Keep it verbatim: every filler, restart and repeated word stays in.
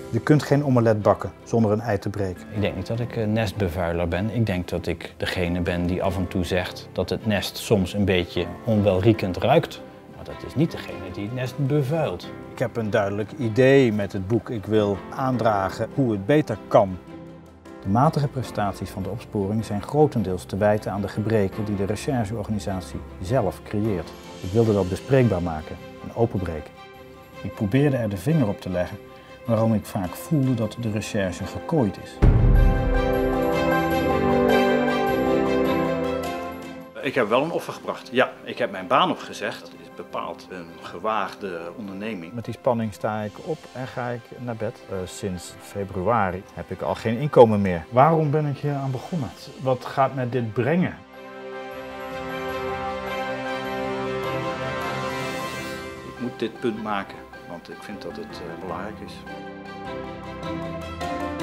Je kunt geen omelet bakken zonder een ei te breken. Ik denk niet dat ik een nestbevuiler ben. Ik denk dat ik degene ben die af en toe zegt dat het nest soms een beetje onwelriekend ruikt. Maar dat is niet degene die het nest bevuilt. Ik heb een duidelijk idee met het boek. Ik wil aandragen hoe het beter kan. De matige prestaties van de opsporing zijn grotendeels te wijten aan de gebreken die de rechercheorganisatie zelf creëert. Ik wilde dat bespreekbaar maken en openbreken. Ik probeerde er de vinger op te leggen waarom ik vaak voelde dat de recherche gekooid is. Ik heb wel een offer gebracht. Ja, ik heb mijn baan opgezegd. Dat is bepaald een gewaagde onderneming. Met die spanning sta ik op en ga ik naar bed. Uh, sinds februari heb ik al geen inkomen meer. Waarom ben ik hier aan begonnen? Wat gaat me dit brengen? Ik moet dit punt maken, want ik vind dat het uh, belangrijk is.